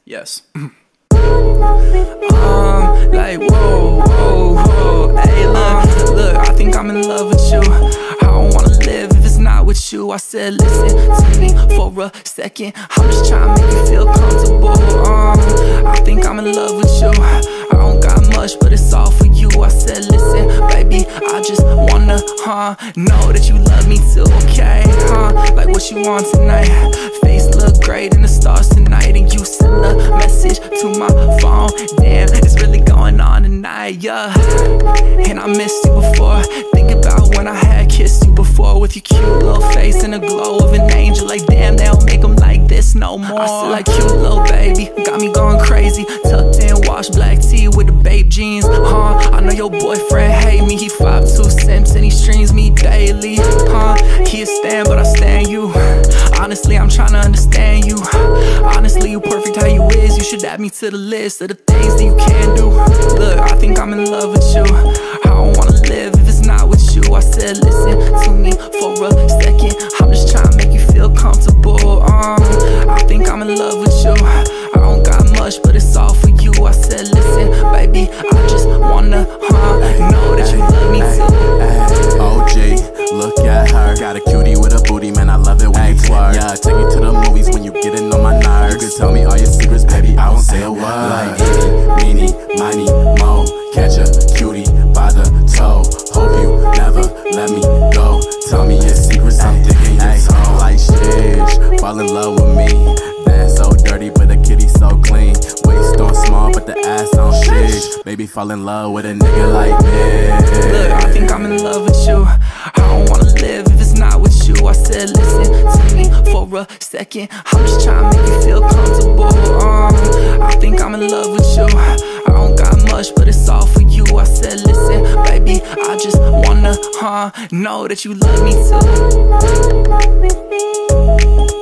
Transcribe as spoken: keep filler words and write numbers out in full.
Yes. um, like, whoa, whoa, whoa. Hey, look, look, I think I'm in love with you. I don't wanna live if it's not with you. I said, listen to me for a second. I'm just trying to make you feel comfortable. Um, I think I'm in love with you. I don't got much, but it's all for you. I said, listen, baby, I just wanna, huh, know that you love me too, okay, huh? Like what you want tonight. Face look great in the stars tonight, and you send a message to my phone. Damn, it's really going on tonight, yeah. And I missed you before. Think about when I had kissed you before, with your cute little face and the glow of an angel. Like damn, they don't make them like this no more. I said like cute little baby, got me going crazy. Tucked in, washed black tea with the babe jeans, huh? I know your boyfriend hate me. He five two simps and he streams me daily, huh? He a stan, but I stan you. Honestly, I'm trying to understand you. Honestly, you perfect how you is. You should add me to the list of the things that you can do. Look, I think I'm in love with you. I don't wanna live if it's not with you. I said, listen to me for a second. I'm just trying to make you feel comfortable. Um, I think I'm in love with you. I don't got much, but it's all for you. I said, listen, baby, I just wanna, huh, know that you love me too. O G, look at her. Got a cutie with a booty, man, I love it when you twerk. Yeah, take you to the movies when you getting on my nerves. You can tell me all your secrets, baby, I won't say a word. Like eeny, meeny, miny, mo. Catch a cutie by the toe. Hope you never let me go. Tell me your secrets, I'm digging your toe. Like shit, fall in love with me. Dance so dirty, but the kitty so clean. Waist on small, but the ass on shit. Baby, fall in love with a nigga like me. Look, I think I'm in love with you. I don't wanna live if it's not with you. I said, listen to me for a second. I'm just trying to make you feel comfortable. Um, I think I'm in love with you. I don't got much, but it's all for you. I said, listen, baby, I just wanna, huh, know that you love me too.